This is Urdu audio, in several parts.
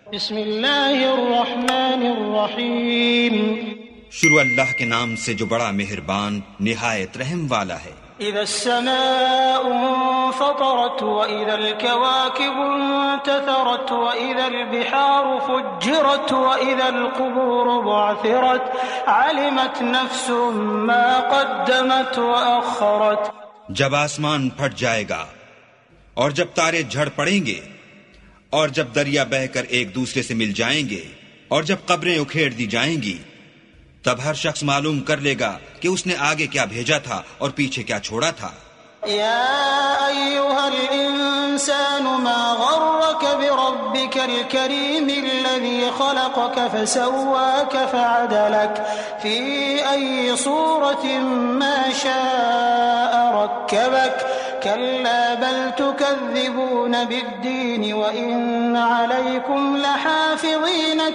بسم اللہ الرحمن الرحیم. شروع اللہ کے نام سے جو بڑا مہربان نہایت رحم والا ہے. اذا السماء انفطرت واذا الكواكب انتثرت واذا البحار فجرت واذا القبور بعثرت علمت نفس ما قدمت واخرت. جب آسمان پھٹ جائے گا اور جب تارے جھڑ پڑیں گے اور جب دریا بہہ کر ایک دوسرے سے مل جائیں گے اور جب قبریں اکھیڑ دی جائیں گی تب ہر شخص معلوم کر لے گا کہ اس نے آگے کیا بھیجا تھا اور پیچھے کیا چھوڑا تھا. يا أيها الإنسان ما غرك بربك الكريم الذي خلقك فسواك فعدلك في أي صورة ما شاء ركبك كلا بل تكذبون بالدين وإن عليكم لحافظين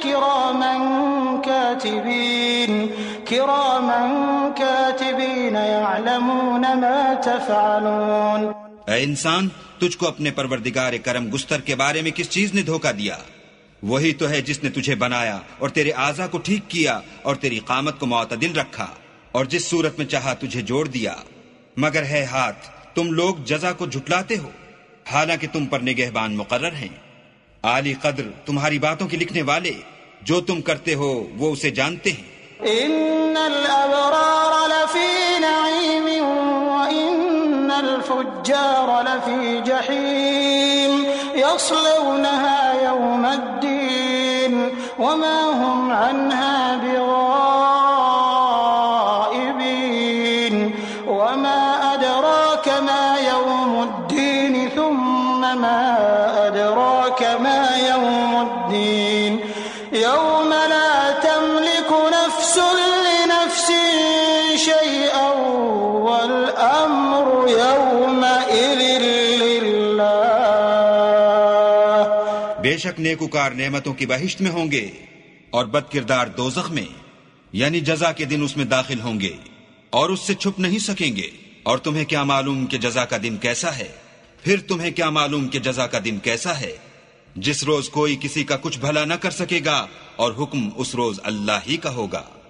كراما كاتبين يعلمون ما تفعلون. اے انسان، تجھ کو اپنے پروردگار کرم گستر کے بارے میں کس چیز نے دھوکہ دیا؟ وہی تو ہے جس نے تجھے بنایا اور تیرے اعضاء کو ٹھیک کیا اور تیری قامت کو معتدل رکھا اور جس صورت میں چاہا تجھے جوڑ دیا. مگر ہے ہاتھ تم لوگ جزا کو جھٹلاتے ہو حالانکہ تم پر نگہبان مقرر ہیں. عالی قدر تمہاری باتوں کے لکھنے والے جو تم کرتے ہو وہ اسے جانتے ہیں. ان الابرار لفی نعیم وان الفجار لفی جحیم یصلونها یوم الدین وما هم عنها بغائبین وما ادراک ما یوم الدین ثم ما ادراک ما یوم الدین یوم لا تملک نفس لنفس شیئا والامر یومئذ للہ. بے شک نیکوکار نعمتوں کی بہشت میں ہوں گے اور بد کردار دوزخ میں یعنی جزا کے دن اس میں داخل ہوں گے اور اس سے چھپ نہیں سکیں گے. اور تمہیں کیا معلوم کہ جزا کا دن کیسا ہے؟ پھر تمہیں کیا معلوم کہ جزا کا دن کیسا ہے؟ جس روز کوئی کسی کا کچھ بھلا نہ کر سکے گا اور حکم اس روز اللہ ہی کا ہوگا.